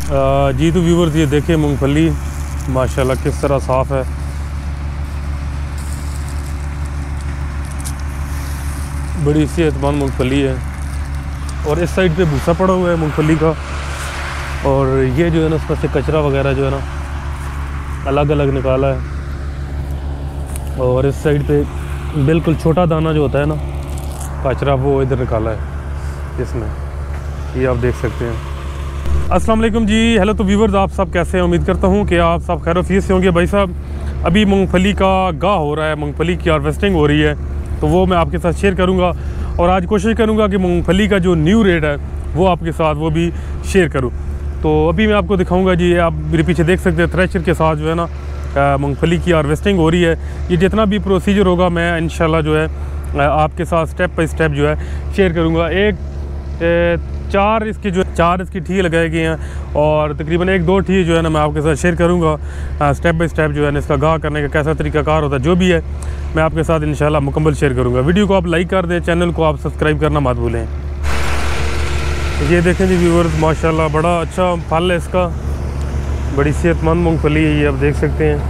जी तो व्यूवर्स ये देखें मूंगफली माशाल्लाह किस तरह साफ़ है। बड़ी सेहतमंद मूंगफली है। और इस साइड पे भूसा पड़ा हुआ है मूंगफली का, और ये जो है ना उसमें से कचरा वगैरह जो है ना अलग अलग निकाला है। और इस साइड पे बिल्कुल छोटा दाना जो होता है ना कचरा, वो इधर निकाला है इसमें, ये आप देख सकते हैं। अस्सलाम वालेकुम जी, हेलो तो व्यूवर्स आप सब कैसे हैं? उम्मीद करता हूँ कि आप सब खैर-ओ-आफियत से होंगे। भाई साहब अभी मूंगफली का गाह हो रहा है, मूंगफली की हार्वेस्टिंग हो रही है, तो वो मैं आपके साथ शेयर करूँगा। और आज कोशिश करूँगा कि मूंगफली का जो न्यू रेट है वो आपके साथ वो भी शेयर करूँ। तो अभी मैं आपको दिखाऊँगा जी, आप मेरे पीछे देख सकते हैं थ्रेशर के साथ जो है ना मूंगफली की हार्वेस्टिंग हो रही है। ये जितना भी प्रोसीजर होगा मैं इंशाल्लाह जो है आपके साथ स्टेप बाय स्टेप जो है शेयर करूँगा। चार इसकी ठी लगाई गई हैं, और तकरीबन 1-2 ठी जो है ना मैं आपके साथ शेयर करूँगा। स्टेप बाय स्टेप जो है ना इसका गाह करने का कैसा तरीकाकार होता है, जो भी है मैं आपके साथ इंशाल्लाह मुकम्मल शेयर करूँगा। वीडियो को आप लाइक कर दें, चैनल को आप सब्सक्राइब करना मत भूलें। ये देखें जी व्यूवर्स, माशाल्लाह बड़ा अच्छा फल है इसका, बड़ी सेहतमंद मूंगफली है ये, आप देख सकते हैं।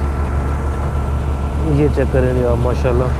ये चेक करें जी आप, माशाल्लाह।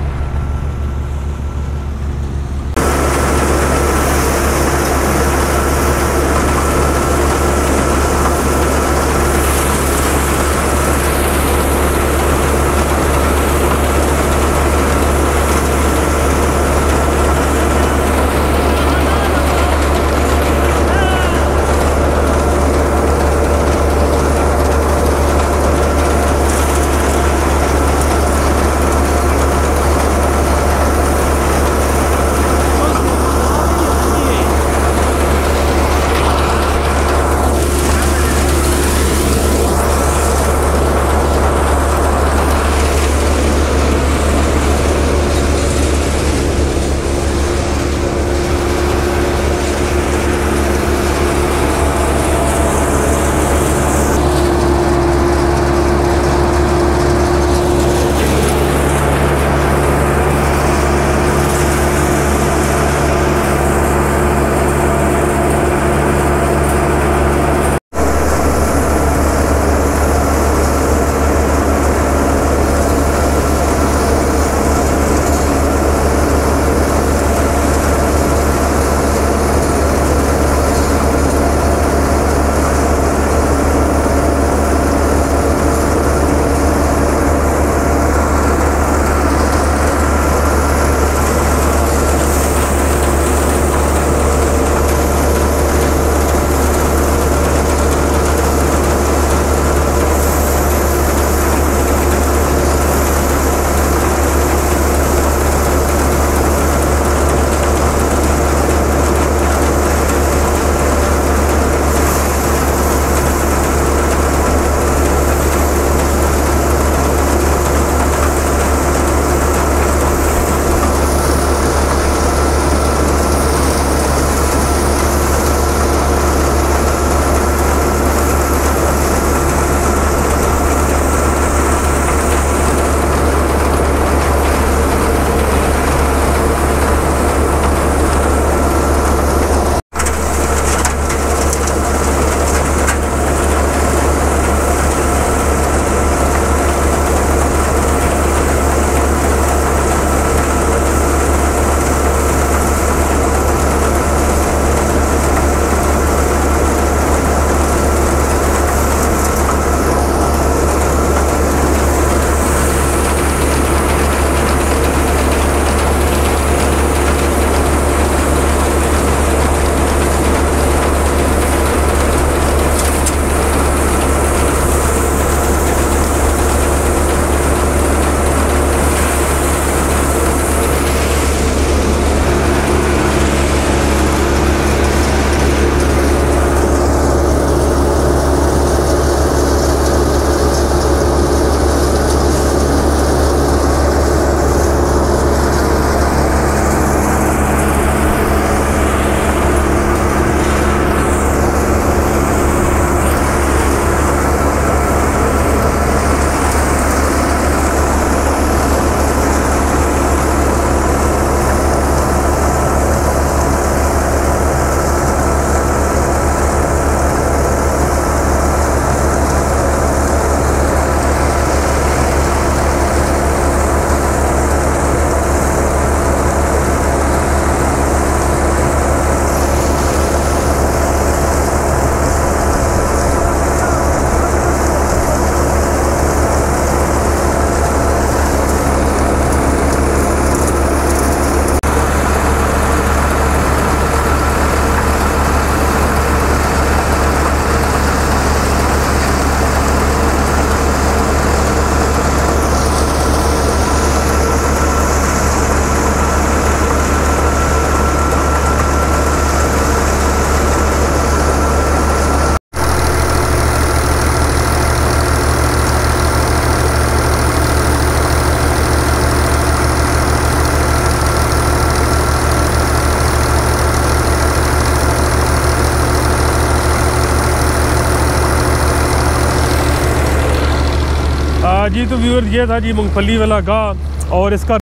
जी तो व्यूअर ये था जी मूंगफली वाला गाह और इसका